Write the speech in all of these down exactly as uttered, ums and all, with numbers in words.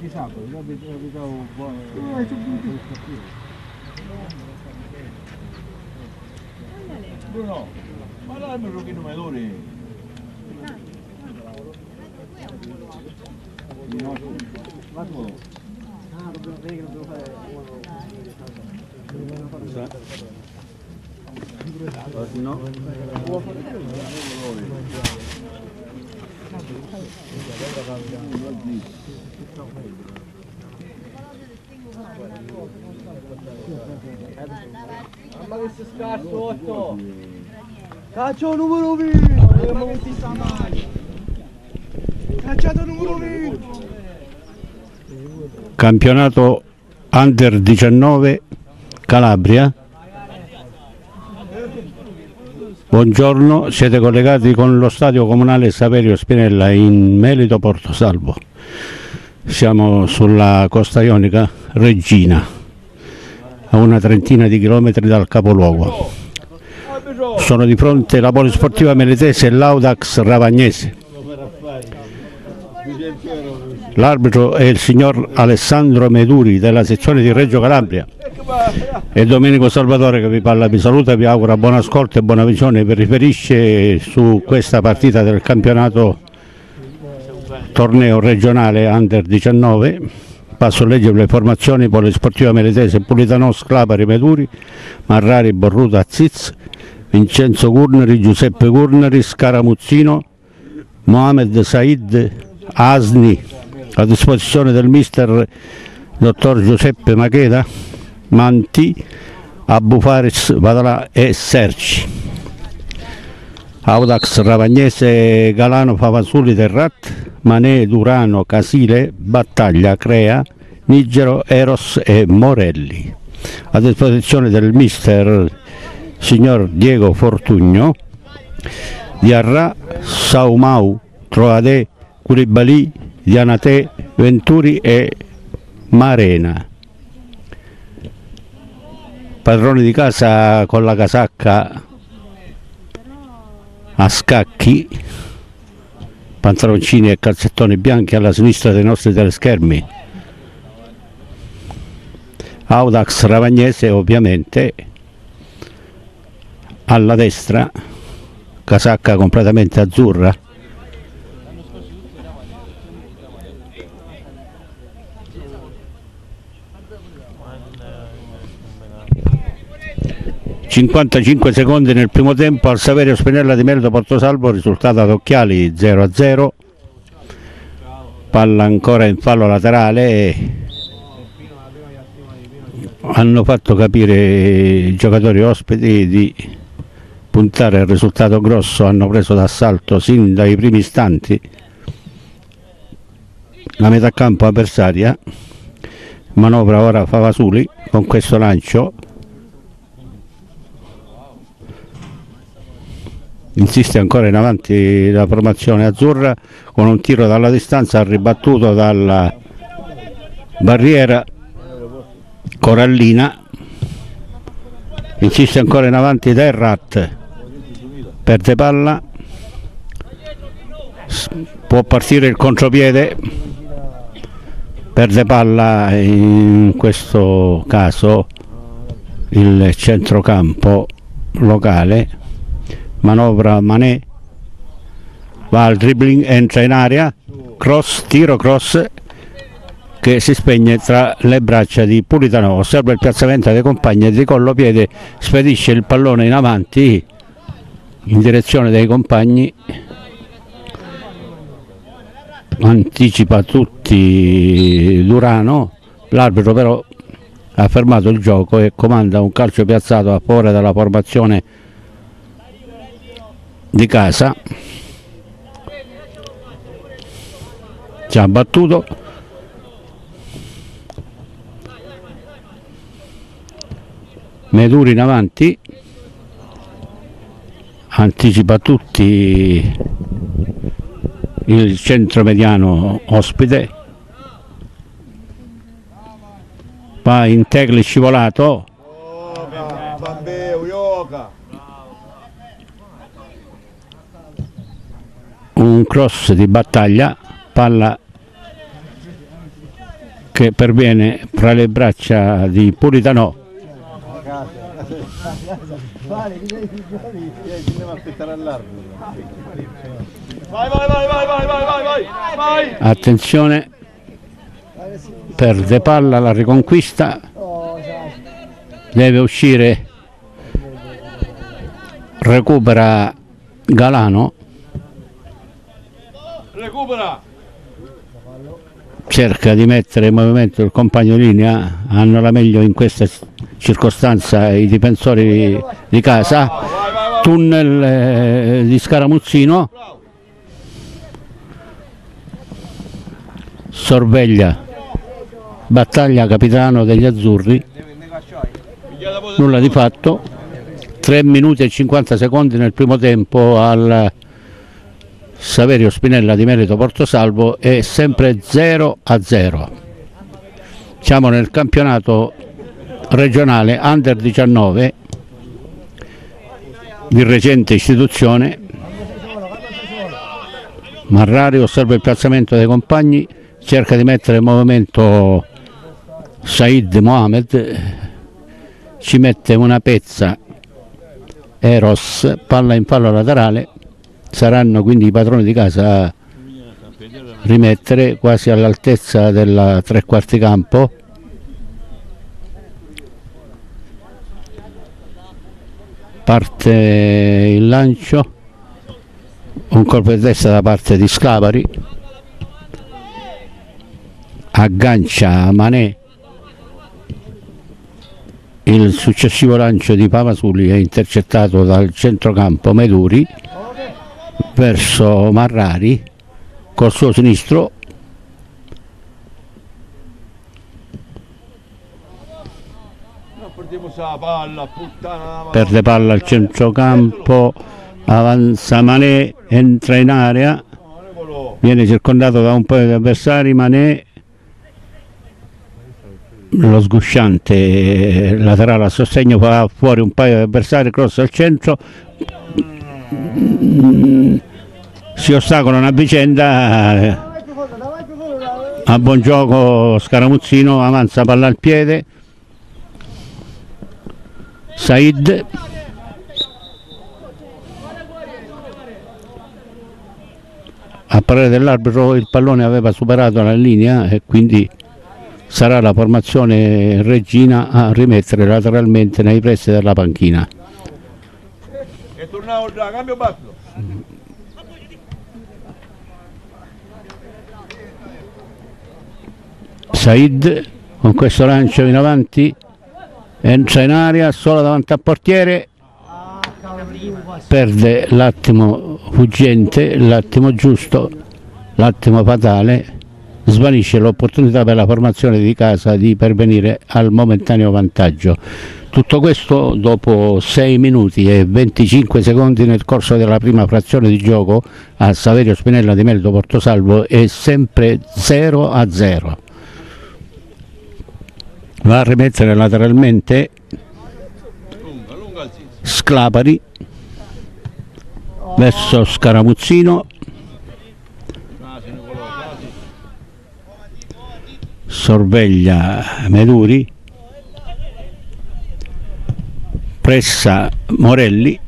Bruno, ma l'albero che numeri? Ah, dobbiamo vedere che dobbiamo fare No? Mamma che si scarso otto! Calcio numero venti! Calciato numero venti! Campionato Under diciannove Calabria. Buongiorno, siete collegati con lo stadio comunale Saverio Spinella in Melito Portosalvo. Siamo sulla costa ionica Regina, a una trentina di chilometri dal capoluogo. Sono di fronte la Polisportiva Melitese e l'Audax Ravagnese. L'arbitro è il signor Alessandro Meduri della sezione di Reggio Calabria e Domenico Salvatore che vi parla, vi saluta, vi augura buon ascolto e buona visione. Vi riferisce su questa partita del campionato torneo regionale Under diciannove. Passo a leggere le formazioni: Polisportiva Melitese, Pulitano, Sclapari, Meduri, Marrari, Borruta, Ziz, Vincenzo Gurneri, Giuseppe Gurneri, Scaramuzzino, Mohamed Said, Asni, a disposizione del mister dottor Giuseppe Macheda, Manti, Abu Faris, Vadalà e Serci. Audax Ravagnese, Galano, Favasuli, Terrat, Manè, Durano, Casile, Battaglia, Crea, Nigero, Eros e Morelli. A disposizione del mister signor Diego Fortugno, Diarra, Saumau, Troadè, Koulibaly, Dianate, Venturi e Marena. Padroni di casa con la casacca a scacchi, pantaloncini e calzettoni bianchi alla sinistra dei nostri teleschermi. Audax Ravagnese ovviamente alla destra, casacca completamente azzurra. cinquantacinque secondi nel primo tempo al Saverio Spinella di Melito Portosalvo, risultato ad occhiali zero a zero. Palla ancora in fallo laterale. Hanno fatto capire i giocatori ospiti di puntare al risultato grosso, hanno preso d'assalto sin dai primi istanti la metà campo avversaria. Manovra ora Favasuli con questo lancio. Insiste ancora in avanti la formazione azzurra con un tiro dalla distanza ribattuto dalla barriera corallina. Insiste ancora in avanti Terrat, perde palla, può partire il contropiede, perde palla in questo caso il centrocampo locale. Manovra Manè, va al dribbling, entra in area, cross, tiro cross che si spegne tra le braccia di Pulitano. Osserva il piazzamento dei compagni e di collopiede spedisce il pallone in avanti in direzione dei compagni, anticipa tutti Durano. L'arbitro però ha fermato il gioco e comanda un calcio piazzato a favore della formazione di casa. Ci ha battuto, Meduri in avanti, anticipa tutti il centro mediano ospite, va in tackle scivolato, un cross di Battaglia, palla che perviene fra le braccia di Politano. Vai, vai, vai, vai, vai, vai, vai, vai, vai. Attenzione, perde palla, la riconquista, deve uscire, recupera Galano, Recupera. cerca di mettere in movimento il compagno in linea. Hanno la meglio in questa circostanza i difensori di casa. Tunnel eh, di Scaramuzzino, sorveglia, battaglia capitano degli azzurri, nulla di fatto. Tre minuti e cinquanta secondi nel primo tempo al Saverio Spinella di Merito Portosalvo, è sempre zero a zero. Siamo nel campionato regionale Under diciannove di recente istituzione. Marrari osserva il piazzamento dei compagni, cerca di mettere in movimento Said Mohamed, ci mette una pezza Eros, palla in fallo laterale. Saranno quindi i padroni di casa a rimettere quasi all'altezza della tre quarti campo. Parte il lancio, un colpo di testa da parte di Sclapari, aggancia Manè, il successivo lancio di Pavasuli è intercettato dal centrocampo Meduri verso Marrari col suo sinistro. Perde palla al centrocampo, avanza Manè, entra in area, viene circondato da un paio di avversari. Manè, lo sgusciante laterale a sostegno, fa fuori un paio di avversari, cross al centro, si ostacolano a vicenda, a buon gioco Scaramuzzino, avanza palla al piede, Said, a parere dell'arbitro il pallone aveva superato la linea e quindi sarà la formazione Regina a rimettere lateralmente nei pressi della panchina. È tornato già, cambio basso. Said con questo lancio in avanti entra in aria, solo davanti al portiere, perde l'attimo fuggente, l'attimo giusto, l'attimo fatale, svanisce l'opportunità per la formazione di casa di pervenire al momentaneo vantaggio. Tutto questo dopo sei minuti e venticinque secondi nel corso della prima frazione di gioco a Saverio Spinella di Merito Portosalvo, è sempre zero a zero. Va a rimettere lateralmente Sclapari verso Scaramuzzino, sorveglia Meduri, pressa Morelli,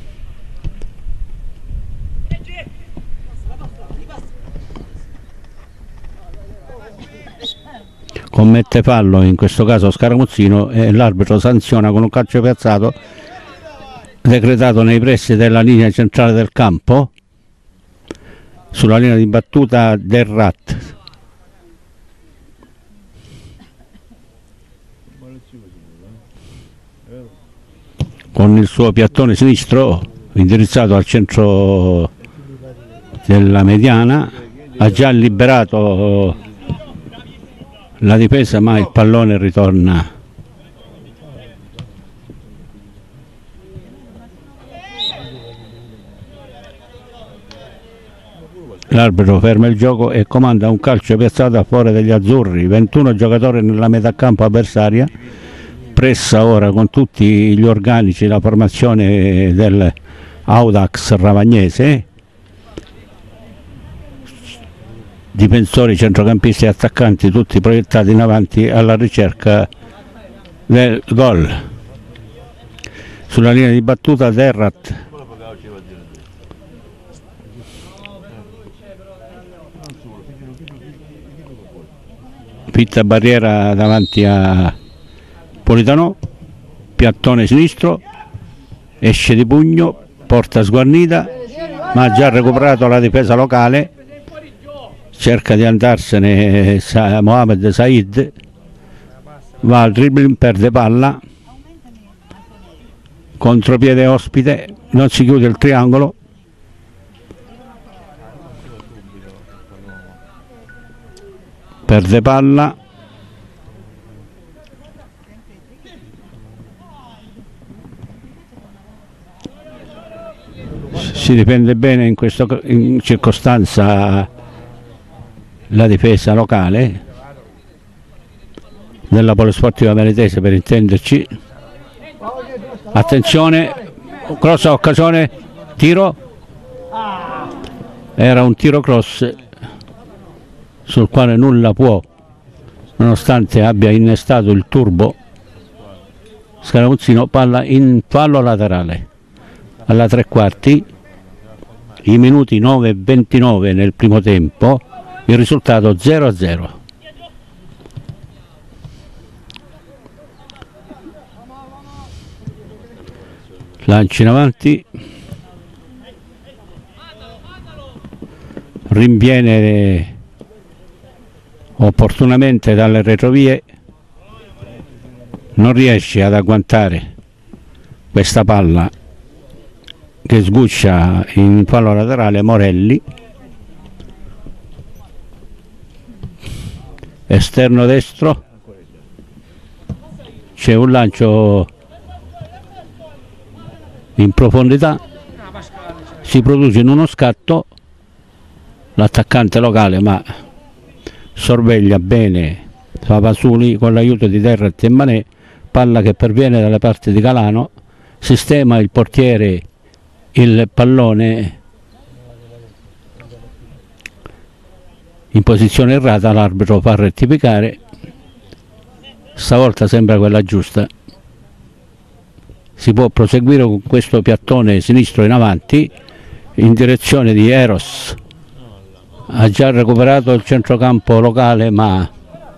commette fallo in questo caso Scaramuzzino e l'arbitro sanziona con un calcio piazzato decretato nei pressi della linea centrale del campo, sulla linea di battuta del Rat. Con il suo piattone sinistro indirizzato al centro della mediana, ha già liberato la difesa, ma il pallone ritorna l'arbitro ferma il gioco e comanda un calcio piazzato a favore degli azzurri. ventuno giocatori nella metà campo avversaria, pressa ora con tutti gli organici la formazione del Audax Ravagnese. difensori, centrocampisti e attaccanti tutti proiettati in avanti alla ricerca del gol. Sulla linea di battuta Terrat, fitta barriera davanti a Politano, piattone sinistro, esce di pugno, porta sguarnita, ma ha già recuperato la difesa locale, cerca di andarsene Mohamed Said, va al dribbling, perde palla, contropiede ospite, non si chiude il triangolo, perde palla, si difende bene in questa in circostanza la difesa locale della Polisportiva Maritese, per intenderci. Attenzione, grossa occasione, tiro, era un tiro cross sul quale nulla può, nonostante abbia innestato il turbo Scaramuzzino. Palla in fallo laterale alla tre quarti, i minuti nove e ventinove nel primo tempo, il risultato zero a zero. Lancio in avanti, rinviene opportunamente dalle retrovie, non riesce ad agguantare questa palla che sbuccia in fallo laterale. Morelli, esterno destro, c'è un lancio in profondità, si produce in uno scatto, l'attaccante locale ma sorveglia bene Papasuli con l'aiuto di Terrat e Manè, palla che perviene dalle parti di Calano, sistema il portiere il pallone in posizione errata, l'arbitro fa rettificare, stavolta sembra quella giusta. Si può proseguire con questo piattone sinistro in avanti in direzione di Eros, ha già recuperato il centrocampo locale ma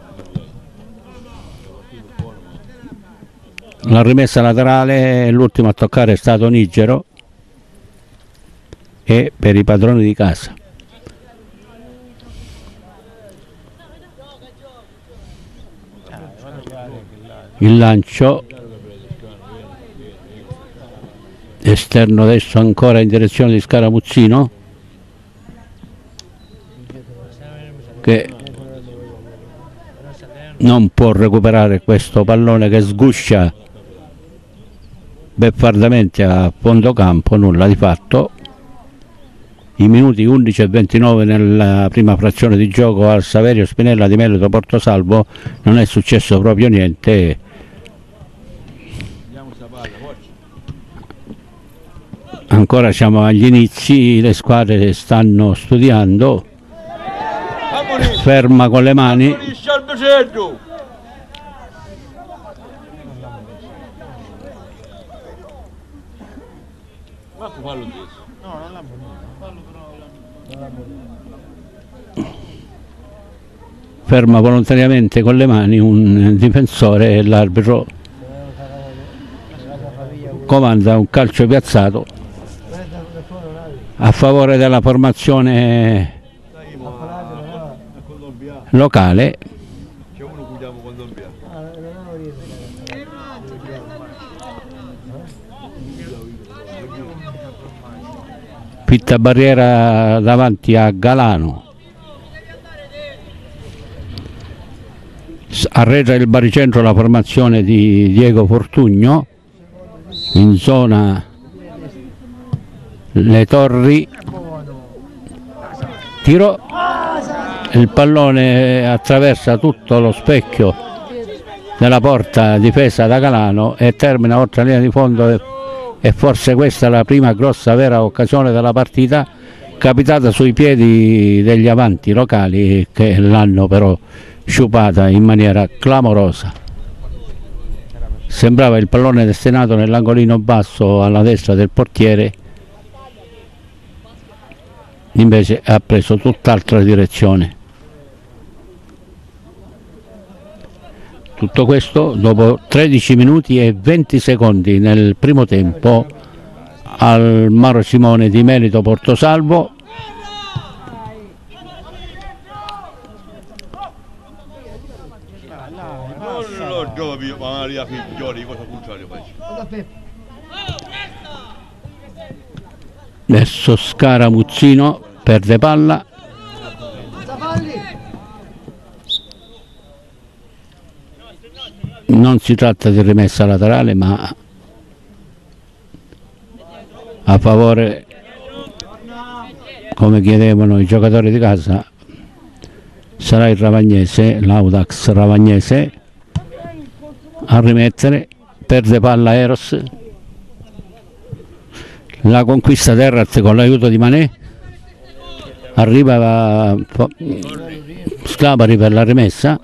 la rimessa laterale, l'ultimo a toccare è stato Nigero e per i padroni di casa. Il lancio esterno adesso ancora in direzione di Scaramuzzino, che non può recuperare questo pallone che sguscia beffardamente a fondo campo, nulla di fatto. I minuti undici e ventinove nella prima frazione di gioco al Saverio Spinella di Melito Portosalvo non è successo proprio niente. Ancora siamo agli inizi, le squadre stanno studiando. Ferma con le mani. Ferma volontariamente con le mani un difensore e l'arbitro comanda un calcio piazzato a favore della formazione locale. Fitta barriera davanti a Galano, arretra il baricentro la formazione di Diego Fortugno, in zona le torri, tiro, il pallone attraversa tutto lo specchio della porta difesa da Galano e termina oltre la linea di fondo, e forse questa è la prima grossa vera occasione della partita. capitata sui piedi degli avanti locali che l'hanno però sciupata in maniera clamorosa. Sembrava il pallone destinato nell'angolino basso alla destra del portiere, invece ha preso tutt'altra direzione. Tutto questo dopo tredici minuti e venti secondi nel primo tempo al Maro Simone di Melito Portosalvo. Non lo giochi, Maria Figlioli, cosa contrario faccio? Adesso Scaramuzzino perde palla. Non si tratta di rimessa laterale, ma a favore, come chiedevano i giocatori di casa, sarà il Ravagnese, l'Audax Ravagnese a rimettere. Perde palla Eros, la conquista Terrat con l'aiuto di Manè, arriva Sclapari per la rimessa,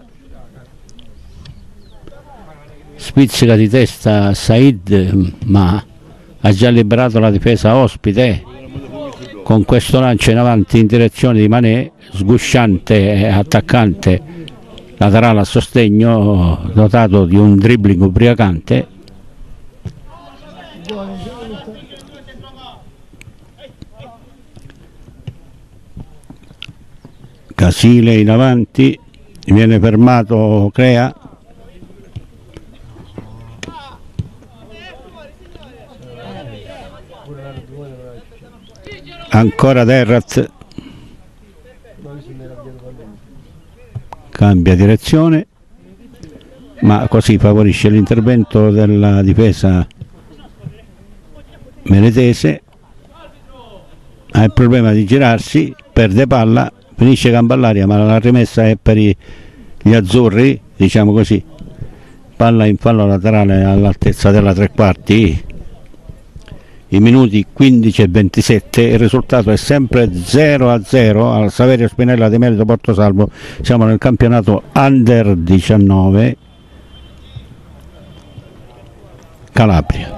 spizzica di testa Said, ma ha già liberato la difesa ospite con questo lancio in avanti in direzione di Manè, sgusciante attaccante laterale a sostegno, dotato di un dribbling ubriacante. Casile in avanti, viene fermato Crea. Ancora Terrat, cambia direzione, ma così favorisce l'intervento della difesa meletese. Ha il problema di girarsi, perde palla, finisce gamba all'aria, ma la rimessa è per gli azzurri, diciamo così. Palla in fallo laterale all'altezza della tre quarti. I minuti quindici e ventisette, il risultato è sempre zero a zero al Saverio Spinella di Melito Portosalvo. Siamo nel campionato Under diciannove Calabria.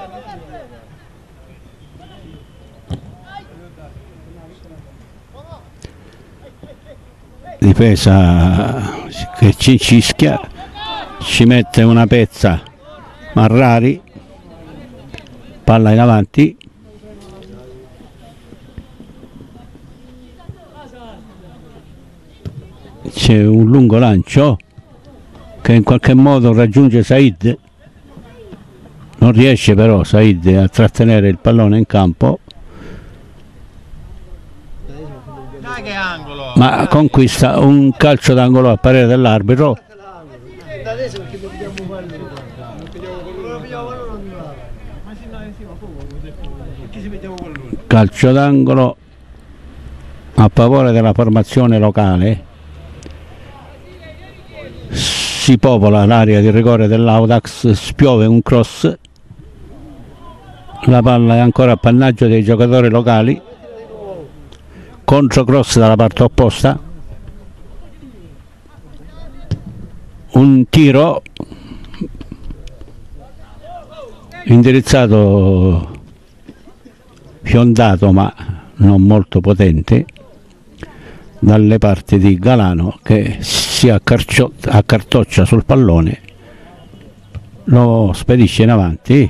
Difesa che ci cischia, ci mette una pezza Marrari, palla in avanti, c'è un lungo lancio che in qualche modo raggiunge Said, non riesce però Said a trattenere il pallone in campo, ma conquista un calcio d'angolo a parere dell'arbitro. Calcio d'angolo a favore della formazione locale. Si popola l'area di rigore dell'Audax, spiove un cross, la palla è ancora appannaggio dei giocatori locali, controcross dalla parte opposta, un tiro indirizzato, fiondato ma non molto potente, dalle parti di Galano, che si accartoccia sul pallone, lo spedisce in avanti.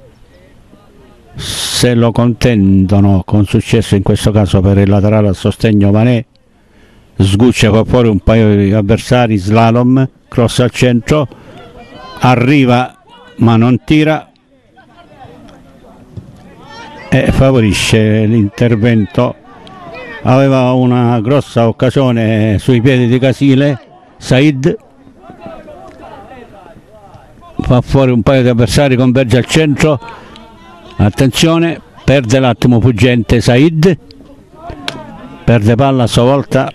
Se lo contendono con successo in questo caso per il laterale a sostegno Manè, sguccia qua fuori un paio di avversari, slalom, cross al centro, arriva ma non tira e favorisce l'intervento. Aveva una grossa occasione sui piedi di Casile, Said fa fuori un paio di avversari, converge al centro, attenzione, perde l'attimo fuggente Said, perde palla a sua volta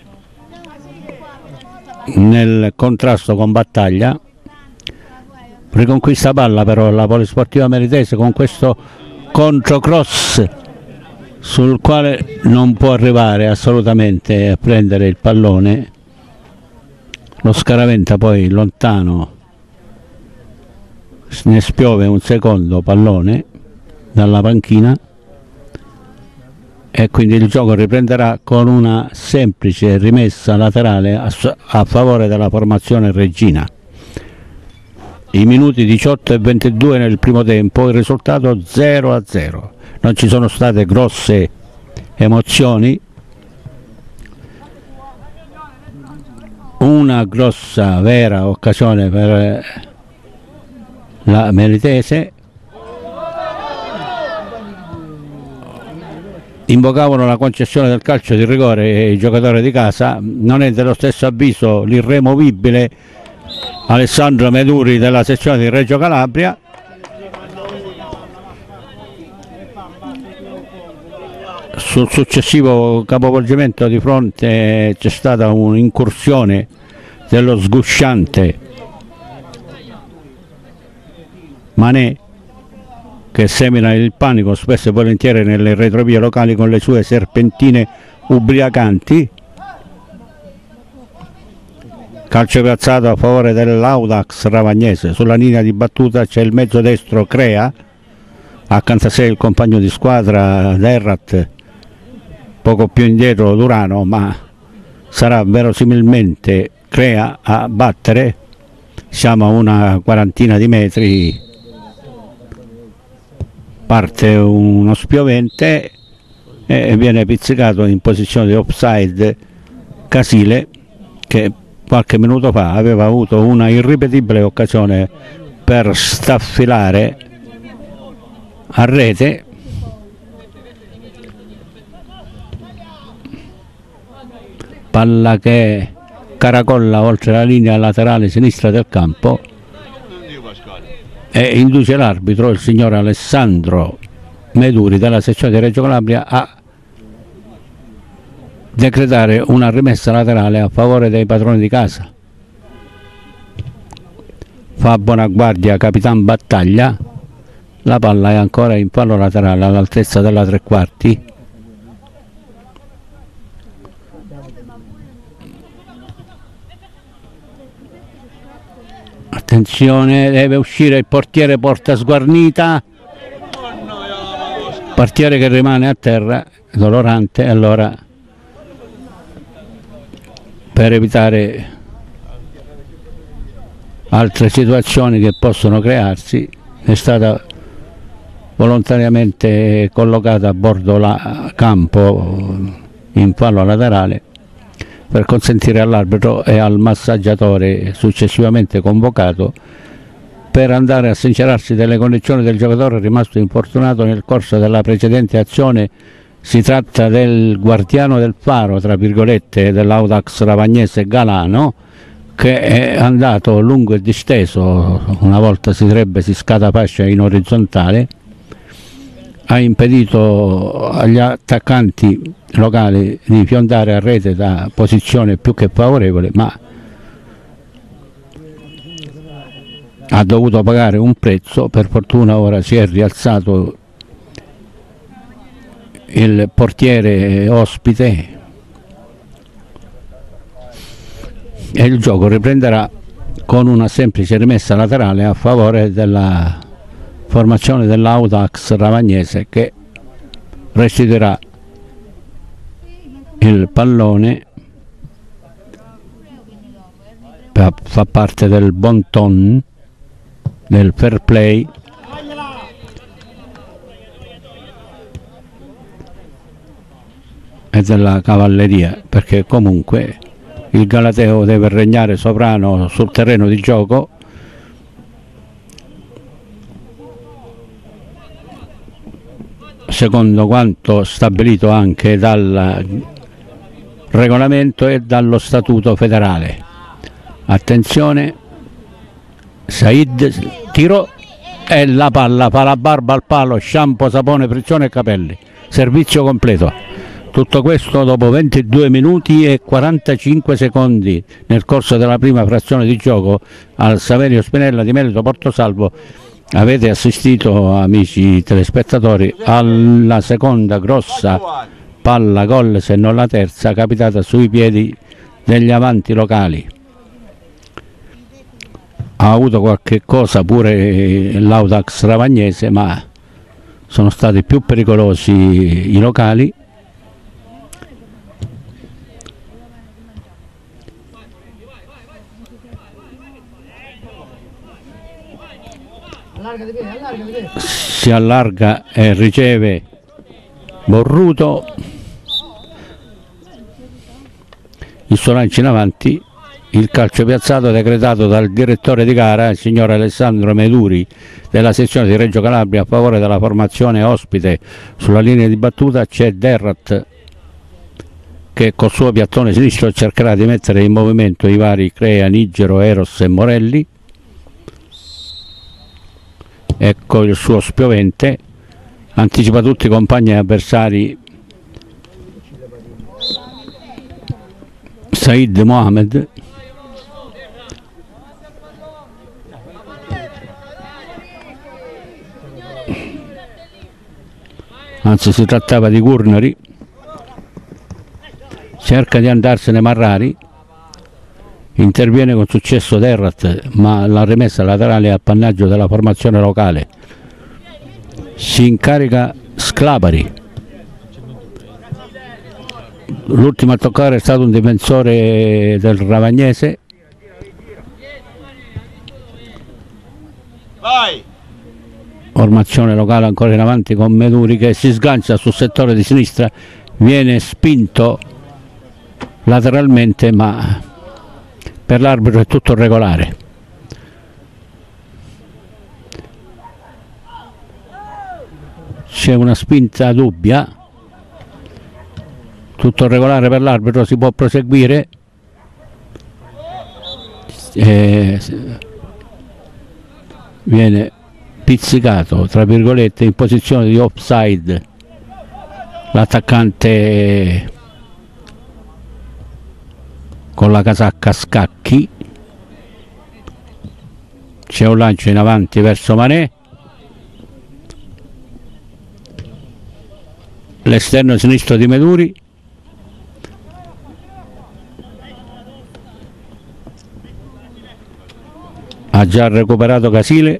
nel contrasto con Battaglia, riconquista palla però la Polisportiva Meritese con questo controcross sul quale non può arrivare assolutamente a prendere il pallone. Lo scaraventa poi lontano, ne spiove un secondo pallone dalla panchina e quindi il gioco riprenderà con una semplice rimessa laterale a, a favore della formazione reggina. I minuti diciotto e ventidue nel primo tempo, il risultato zero a zero. Non ci sono state grosse emozioni, una grossa vera occasione per la Melitese. Invocavano la concessione del calcio di rigore i giocatori di casa. Non è dello stesso avviso l'irremovibile Alessandro Meduri della sezione di Reggio Calabria. Sul successivo capovolgimento di fronte c'è stata un'incursione dello sgusciante Manè, che semina il panico spesso e volentieri nelle retrovie locali con le sue serpentine ubriacanti. Calcio piazzato a favore dell'Audax Ravagnese. Sulla linea di battuta c'è il mezzo destro Crea, accanto a sé il compagno di squadra Derrat, poco più indietro Durano, ma sarà verosimilmente Crea a battere. Siamo a una quarantina di metri, parte uno spiovente e viene pizzicato in posizione di offside Casile, che qualche minuto fa aveva avuto una irripetibile occasione per staffilare a rete. Palla che caracolla oltre la linea laterale sinistra del campo e induce l'arbitro, il signor Alessandro Meduri della sezione di Reggio Calabria, a decretare una rimessa laterale a favore dei padroni di casa. Fa buona guardia Capitan Battaglia, la palla è ancora in fallo laterale all'altezza della tre quarti. Attenzione, deve uscire il portiere, porta sguarnita, portiere che rimane a terra, dolorante. Allora, per evitare altre situazioni che possono crearsi, è stata volontariamente collocata a bordo la campo in fallo laterale per consentire all'arbitro e al massaggiatore successivamente convocato per andare a sincerarsi delle condizioni del giocatore rimasto infortunato nel corso della precedente azione. Si tratta del guardiano del faro, tra virgolette, dell'Audax Ravagnese Galano, che è andato lungo e disteso, una volta si direbbe si scatafascia in orizzontale, ha impedito agli attaccanti locali di fiondare a rete da posizione più che favorevole, ma ha dovuto pagare un prezzo. Per fortuna ora si è rialzato il portiere ospite e il gioco riprenderà con una semplice rimessa laterale a favore della formazione dell'Audax Ravagnese, che restituirà il pallone, fa parte del bon ton, del fair play, e della cavalleria, perché comunque il Galateo deve regnare sovrano sul terreno di gioco. Secondo quanto stabilito anche dal regolamento e dallo statuto federale. Attenzione, Said, tiro e la palla fa la barba al palo, shampoo, sapone, frizione e capelli, servizio completo. Tutto questo dopo ventidue minuti e quarantacinque secondi nel corso della prima frazione di gioco al Saverio Spinella di Melito Portosalvo, Avete assistito, amici telespettatori, alla seconda grossa palla gol, se non la terza, capitata sui piedi degli avanti locali. Ha avuto qualche cosa pure l'Audax Ravagnese, ma sono stati più pericolosi i locali. Si allarga e riceve Borruto, il suo lancio in avanti, il calcio piazzato decretato dal direttore di gara, il signor Alessandro Meduri della sezione di Reggio Calabria, a favore della formazione ospite. Sulla linea di battuta c'è Derrat che col suo piattone sinistro cercherà di mettere in movimento i vari Crea, Nigero, Eros e Morelli. Ecco il suo spiovente, anticipa tutti i compagni e avversari Said Mohamed. Anzi, si trattava di Gurnari. Cerca di andarsene Marrari, interviene con successo Derrat, ma la rimessa laterale è appannaggio della formazione locale. Si incarica Sclapari. L'ultimo a toccare è stato un difensore del Ravagnese. Vai! Formazione locale ancora in avanti con Meduri che si sgancia sul settore di sinistra, viene spinto lateralmente, ma per l'arbitro è tutto regolare. C'è una spinta dubbia, tutto regolare per l'arbitro, si può proseguire. Eh, viene pizzicato tra virgolette in posizione di offside l'attaccante con la casacca Scacchi. C'è un lancio in avanti verso Manè, l'esterno sinistro di Meduri, ha già recuperato Casile.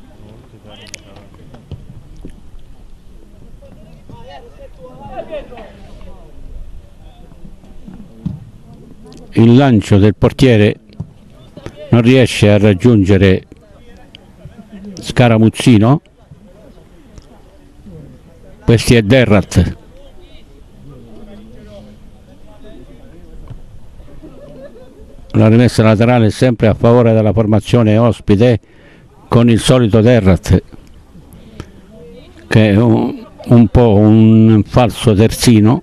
Il lancio del portiere non riesce a raggiungere Scaramuzzino. Questi è Derrat. La rimessa laterale è sempre a favore della formazione ospite, con il solito Derrat che è un, un po' un falso terzino.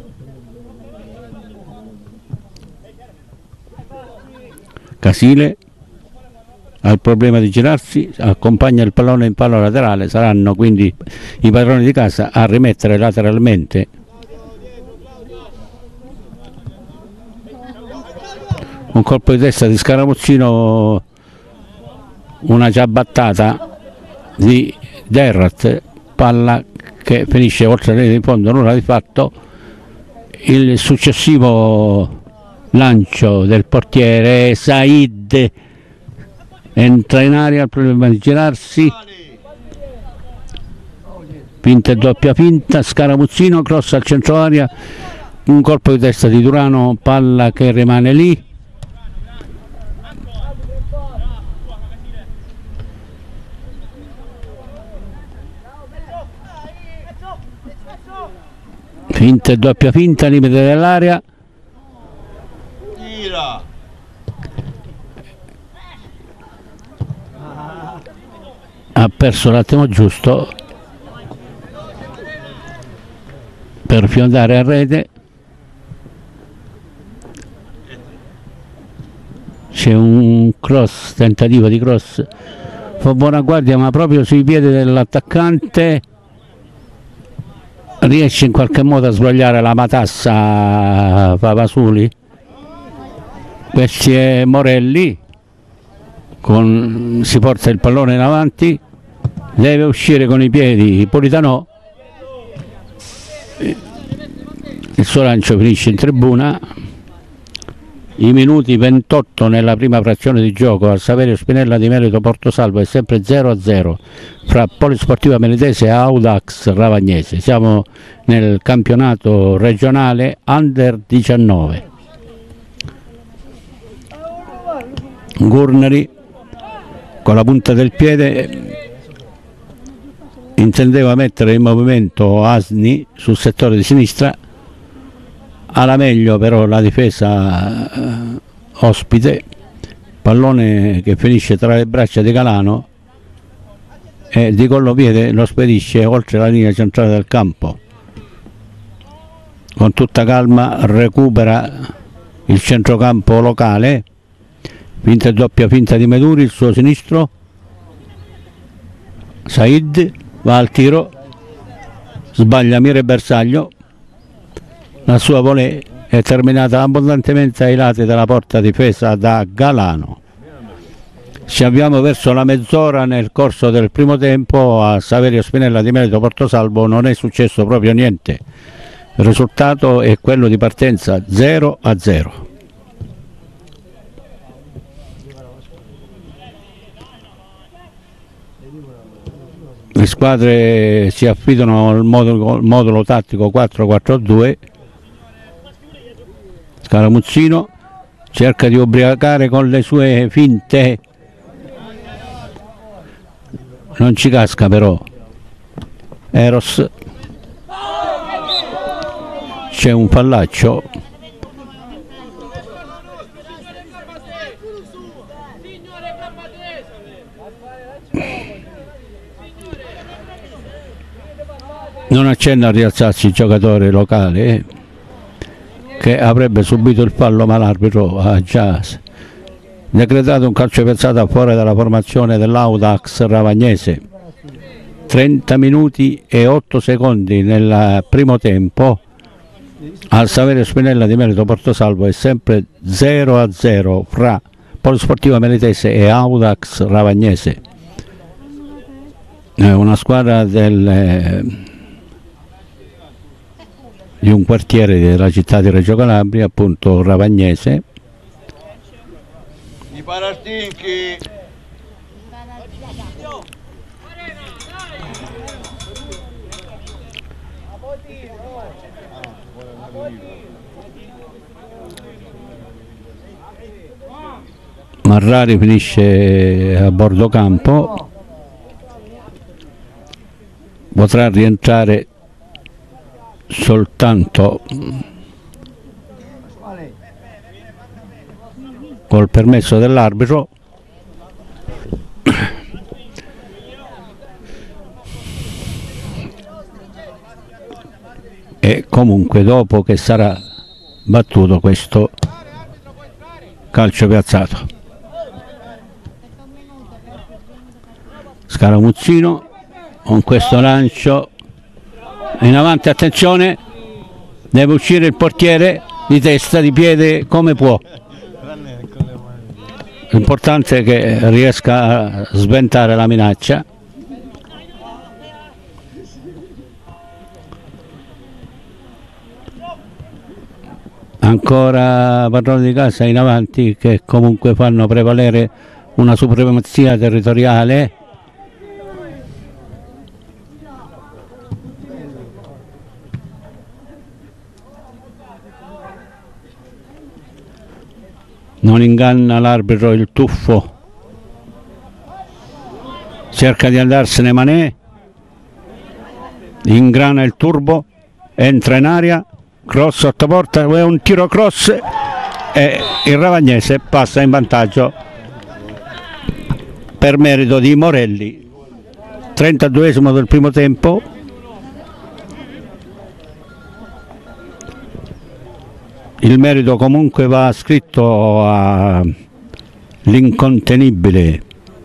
Casile ha il problema di girarsi, accompagna il pallone in palo laterale, saranno quindi i padroni di casa a rimettere lateralmente. Un colpo di testa di Scaramuzzino, una ciabattata di Derrat, palla che finisce oltre la linea di fondo, nulla di fatto. Il successivo lancio del portiere Said entra in aria, il problema di girarsi, finta e doppia finta, Scaramuzzino, cross al centro aria, un colpo di testa di Durano, palla che rimane lì. Finta e doppia finta, limite dell'area. Ha perso l'attimo giusto per fiondare a rete. C'è un cross, tentativo di cross, fa buona guardia ma proprio sui piedi dell'attaccante riesce in qualche modo a sbagliare la matassa Papasuli. Questi è Morelli, con, si porta il pallone in avanti, deve uscire con i piedi Politano, il suo lancio finisce in tribuna. I minuti ventotto nella prima frazione di gioco al Saverio Spinella di Merito Portosalvo è sempre zero a zero fra Polisportiva Melitese e Audax Ravagnese. Siamo nel campionato regionale Under diciannove. Gurneri con la punta del piede intendeva mettere in movimento Asni sul settore di sinistra, alla meglio però la difesa eh, ospite, pallone che finisce tra le braccia di Galano e di collopiede lo spedisce oltre la linea centrale del campo. Con tutta calma recupera il centrocampo locale, finta e doppia finta di Meduri, il suo sinistro, Said va al tiro, sbaglia Mire Bersaglio, la sua volée è terminata abbondantemente ai lati della porta difesa da Galano. Ci avviamo verso la mezz'ora. Nel corso del primo tempo a Saverio Spinella di Merito Portosalvo non è successo proprio niente, il risultato è quello di partenza zero a zero. Le squadre si affidano al modulo, al modulo tattico quattro quattro due. Scaramuzzino cerca di ubriacare con le sue finte, non ci casca però Eros, c'è un fallaccio. Non accenna a rialzarsi il giocatore locale eh, che avrebbe subito il fallo, ma l'arbitro ha già decretato un calcio piazzato fuori dalla formazione dell'Audax Ravagnese. trenta minuti e otto secondi nel primo tempo al Saverio Spinella di Merito Portosalvo è sempre zero a zero fra Polisportiva Melitese e Audax Ravagnese. È una squadra del di un quartiere della città di Reggio Calabria, appunto Ravagnese. I Parastinchi. Marrari finisce a bordo campo, potrà rientrare soltanto col permesso dell'arbitro. E comunque dopo che sarà battuto questo calcio piazzato. Scaramuzzino con questo lancio in avanti, attenzione, deve uscire il portiere di testa, di piede, come può. L'importante è che riesca a sventare la minaccia. Ancora padroni di casa in avanti che comunque fanno prevalere una supremazia territoriale. Non inganna l'arbitro il tuffo, cerca di andarsene Manè, ingrana il turbo, entra in aria, cross sotto porta, è un tiro cross e il Ravagnese passa in vantaggio per merito di Morelli. trentaduesimo del primo tempo. Il merito comunque va scritto all'incontenibile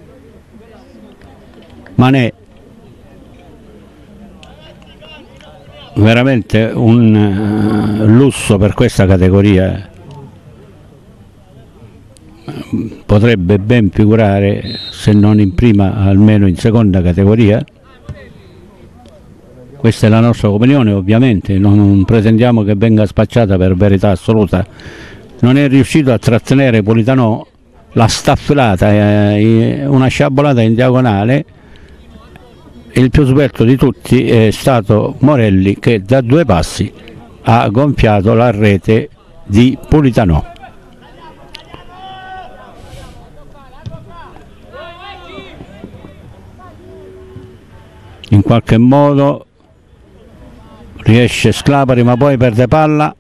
Manè, veramente un lusso per questa categoria. potrebbe ben figurare, se non in prima almeno in seconda categoria. Questa è la nostra opinione, ovviamente, non pretendiamo che venga spacciata per verità assoluta. Non è riuscito a trattenere Politano, la staffilata, eh, una sciabolata in diagonale. Il più svelto di tutti è stato Morelli, che da due passi ha gonfiato la rete di Politano. In qualche modo riesce Sclapari, ma poi perde palla.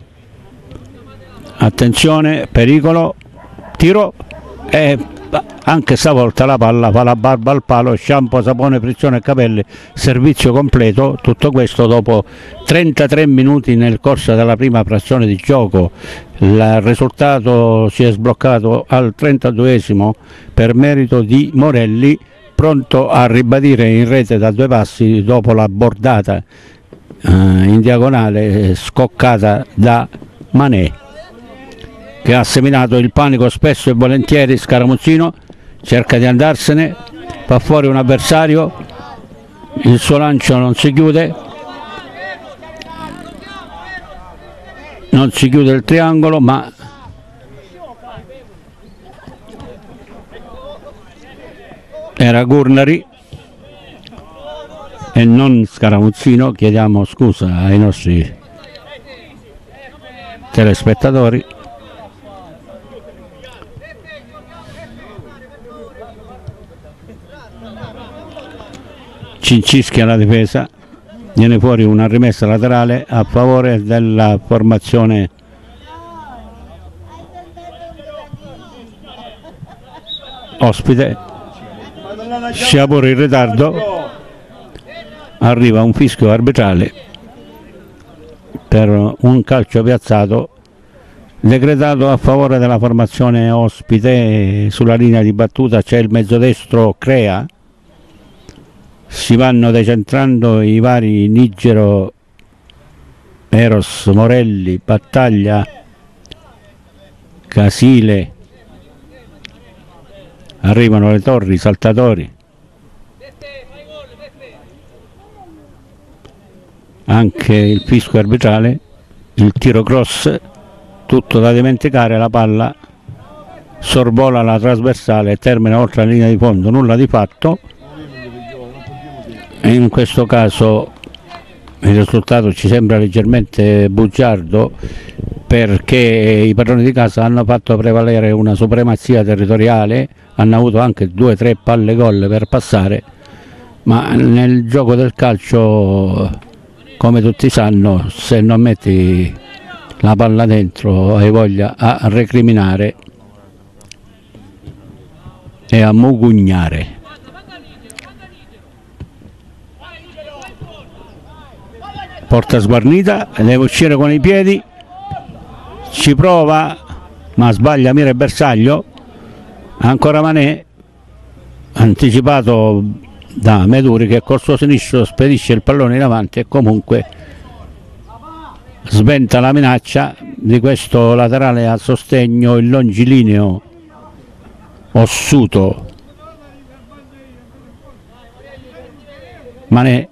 Attenzione, pericolo, tiro, e anche stavolta la palla fa la barba al palo. Shampoo, sapone, frizione e capelli, servizio completo. Tutto questo dopo trentatré minuti nel corso della prima frazione di gioco. Il risultato si è sbloccato al trentaduesimo per merito di Morelli, pronto a ribadire in rete da due passi dopo la bordata eh, in diagonale scoccata da Mané, che ha seminato il panico spesso e volentieri. Scaramuzzino cerca di andarsene, fa fuori un avversario, il suo lancio non si chiude, non si chiude il triangolo, ma era Gurnari e non Scaramuzzino. Chiediamo scusa ai nostri telespettatori. Cincischia la difesa, viene fuori una rimessa laterale a favore della formazione ospite. Sia pure in ritardo, arriva un fischio arbitrale per un calcio piazzato decretato a favore della formazione ospite. Sulla linea di battuta c'è il mezzodestro Crea. Si vanno decentrando i vari Nigero, Eros, Morelli, Battaglia, Casile. Arrivano le torri, i saltatori. Anche il fischio arbitrale, il tiro cross, tutto da dimenticare. La palla sorvola la trasversale e termina oltre la linea di fondo, nulla di fatto. In questo caso il risultato ci sembra leggermente bugiardo, perché i padroni di casa hanno fatto prevalere una supremazia territoriale, hanno avuto anche due o tre palle gol per passare, ma nel gioco del calcio, come tutti sanno, se non metti la palla dentro hai voglia a recriminare e a mugugnare. Porta sguarnita, deve uscire con i piedi, ci prova ma sbaglia mira e bersaglio. Ancora Mané, anticipato da Meduri, che col suo sinistro spedisce il pallone in avanti e comunque sventa la minaccia di questo laterale a sostegno, il longilineo ossuto Mané.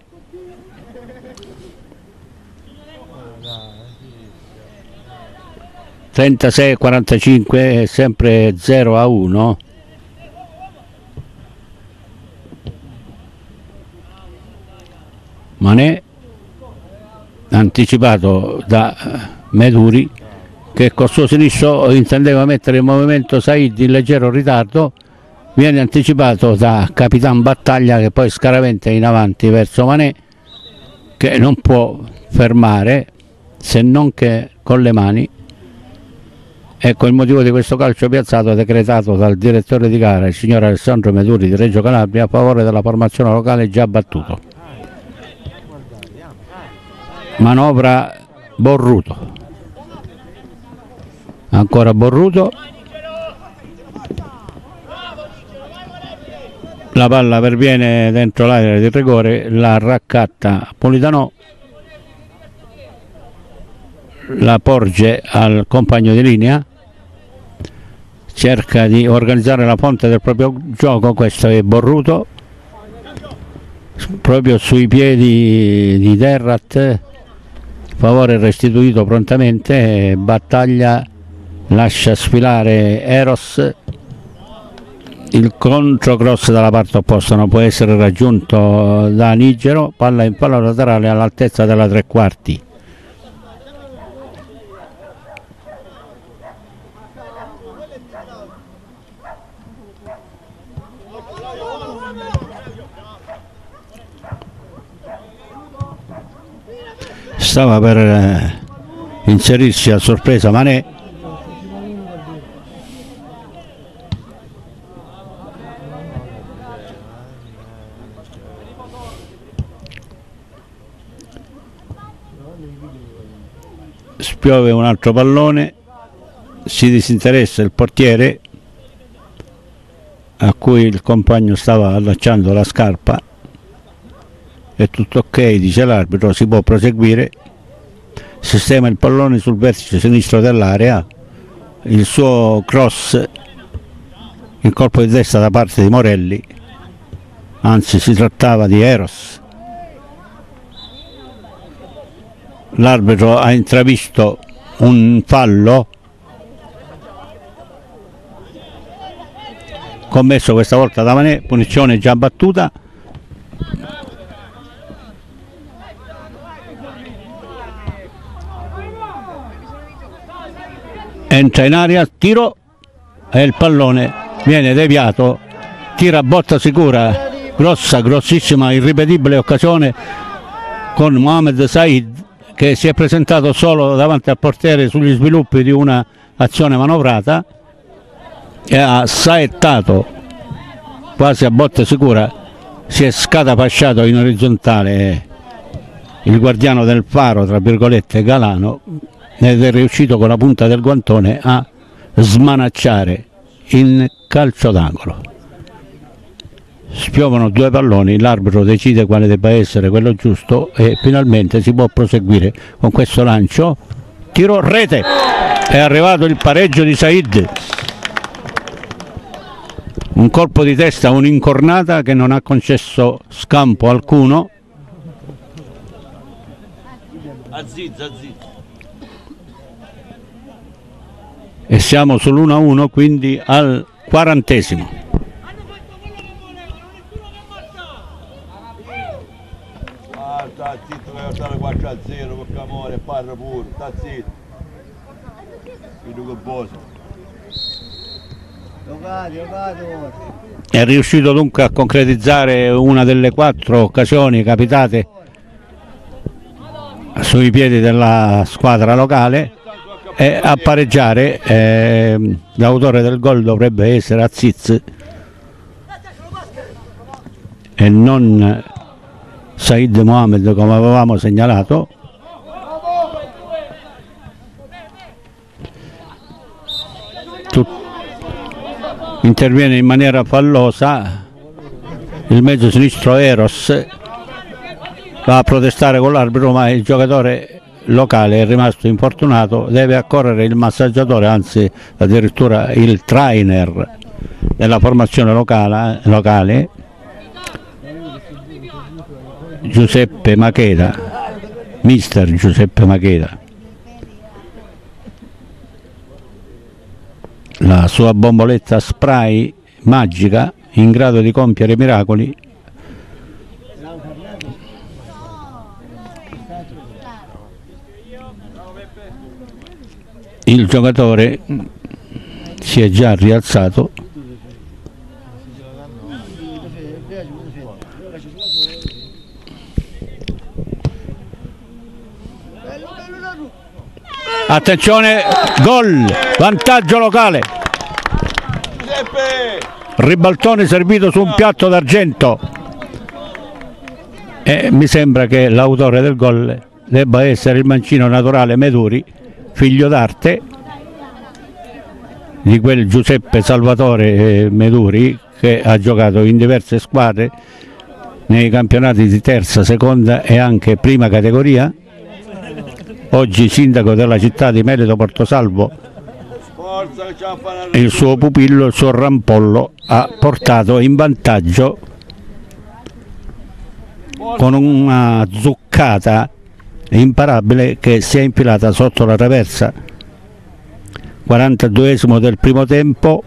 trentasei a quarantacinque, sempre zero a uno. Mané, anticipato da Meduri, che col suo sinistro intendeva mettere in movimento Said in leggero ritardo, viene anticipato da Capitan Battaglia, che poi scaraventa in avanti verso Mané, che non può fermare se non che con le mani. Ecco il motivo di questo calcio piazzato decretato dal direttore di gara, il signor Alessandro Meduri di Reggio Calabria, a favore della formazione locale già battuto. Manovra Borruto, ancora Borruto, la palla perviene dentro l'area di rigore, la raccatta Politano, la porge al compagno di linea. cerca di organizzare la fonte del proprio gioco. Questo è Borruto, proprio sui piedi di Terrat, favore restituito prontamente. Battaglia lascia sfilare Eros, il controcross dalla parte opposta non può essere raggiunto da Nigero, palla in palla laterale all'altezza della tre quarti. Stava per eh, inserirsi a sorpresa Manè, spiove un altro pallone, si disinteressa il portiere a cui il compagno stava allacciando la scarpa. È tutto ok, dice l'arbitro, si può proseguire. Sistema il pallone sul vertice sinistro dell'area, il suo cross, il colpo di testa da parte di Morelli, anzi si trattava di Eros. L'arbitro ha intravisto un fallo commesso questa volta da Manè, punizione già battuta. Entra in aria, tiro e il pallone viene deviato, tira a botta sicura, grossa, grossissima, irripetibile occasione con Mohamed Said, che si è presentato solo davanti al portiere sugli sviluppi di una azione manovrata e ha saettato quasi a botta sicura, si è scatapasciato in orizzontale il guardiano del faro, tra virgolette, Galano, ed è riuscito con la punta del guantone a smanacciare in calcio d'angolo. Spiovono due palloni, l'arbitro decide quale debba essere quello giusto e finalmente si può proseguire con questo lancio. Tiro, rete, è arrivato il pareggio di Said, un colpo di testa, un'incornata che non ha concesso scampo alcuno. Aziz, Aziz. E siamo sull'uno a uno, quindi al quarantesimo. Ah, sta zitto che stare quattro a zero, perché amore, parla pure, sta zitto. Vedo che bosa. È riuscito dunque a concretizzare una delle quattro occasioni capitate sui piedi della squadra locale e a pareggiare. Eh, l'autore del gol dovrebbe essere Aziz e non Said Mohamed, come avevamo segnalato. Tut- interviene in maniera fallosa il mezzo sinistro Eros, va a protestare con l'arbitro, ma il giocatore locale è rimasto infortunato, deve accorrere il massaggiatore, anzi addirittura il trainer della formazione locale, locale Giuseppe Macheda, mister Giuseppe Macheda. La sua bomboletta spray magica in grado di compiere miracoli. Il giocatore si è già rialzato. Attenzione, gol, vantaggio locale. Ribaltone servito su un piatto d'argento e mi sembra che l'autore del gol debba essere il mancino naturale Meduri, figlio d'arte di quel Giuseppe Salvatore Meduri che ha giocato in diverse squadre nei campionati di terza, seconda e anche prima categoria. Oggi sindaco della città di Meleto Portosalvo Forza che ce la fanno. il suo pupillo, il suo rampollo, ha portato in vantaggio con una zuccata imparabile che si è infilata sotto la traversa. quarantaduesimo del primo tempo,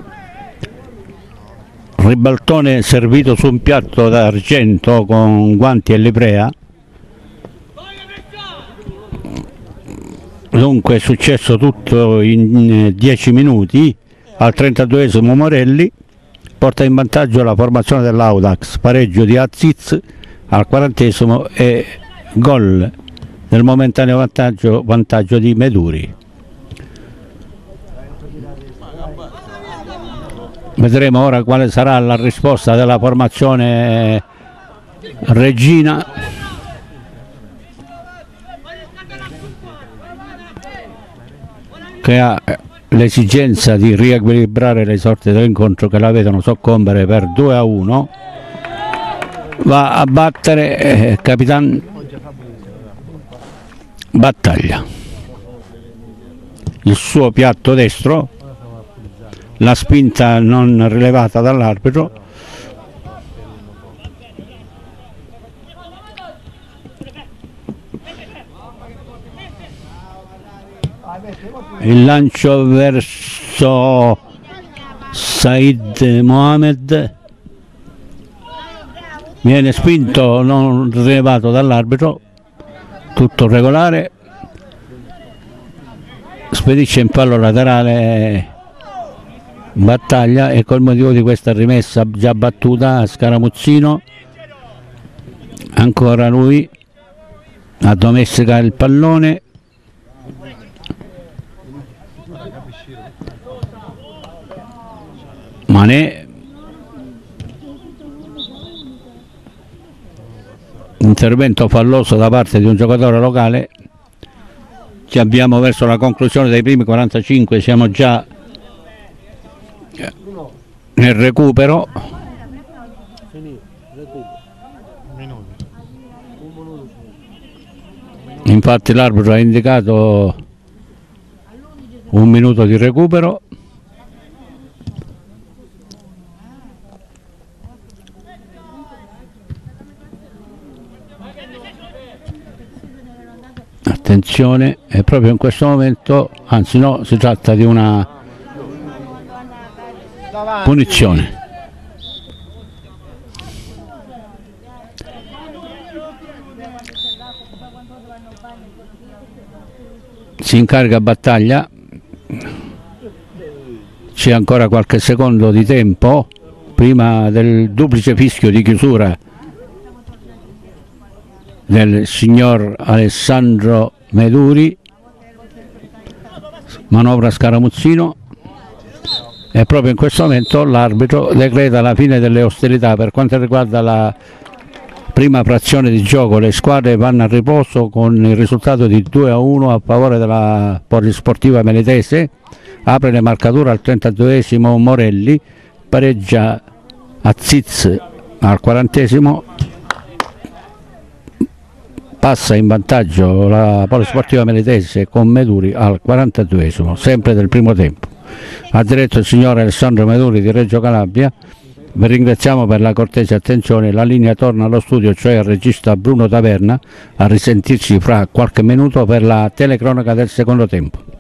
ribaltone servito su un piatto d'argento con guanti e livrea. Dunque è successo tutto in dieci minuti. Al trentaduesimo Morelli porta in vantaggio la formazione dell'Audax, pareggio di Aziz al quarantesimo e gol nel momentaneo vantaggio, vantaggio di Meduri. Vedremo ora quale sarà la risposta della formazione Regina. Che ha l'esigenza di riequilibrare le sorti dell'incontro, che la vedono soccombere per due a uno. Va a battere eh, Capitan Battaglia, il suo piatto destro, la spinta non rilevata dall'arbitro. Il lancio verso Said Mohamed viene spinto, non rilevato dall'arbitro, tutto regolare. Spedisce in fallo laterale Battaglia e col motivo di questa rimessa già battuta Scaramuzzino, ancora lui addomestica il pallone. Manè, intervento falloso da parte di un giocatore locale. Ci abbiamo verso la conclusione dei primi quarantacinque, siamo già nel recupero. Infatti l'arbitro ha indicato un minuto di recupero. Attenzione, è proprio in questo momento, anzi no, si tratta di una punizione. Si incarica Battaglia, c'è ancora qualche secondo di tempo prima del duplice fischio di chiusura del signor Alessandro Meduri. Manovra Scaramuzzino e proprio in questo momento l'arbitro decreta la fine delle ostilità. Per quanto riguarda la prima frazione di gioco, le squadre vanno a riposo con il risultato di due a uno a favore della Polisportiva Melitese. Apre le marcature al trentaduesimo Morelli, pareggia Aziz al quarantesimo. Passa in vantaggio la Polisportiva Melitese con Meduri al quarantaduesimo, sempre del primo tempo. Ha diretto il signor Alessandro Meduri di Reggio Calabria. Vi ringraziamo per la cortese attenzione. La linea torna allo studio, cioè al regista Bruno Taverna, a risentirci fra qualche minuto per la telecronaca del secondo tempo.